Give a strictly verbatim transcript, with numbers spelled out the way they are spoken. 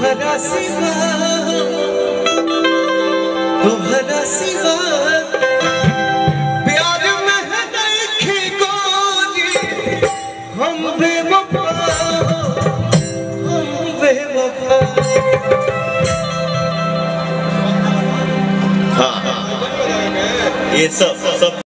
तुम्हारा सिवा तुम्हारा सिवा प्यार में है नहीं गोरी हम बेवफा हम बेवफा। हाँ ये सब सब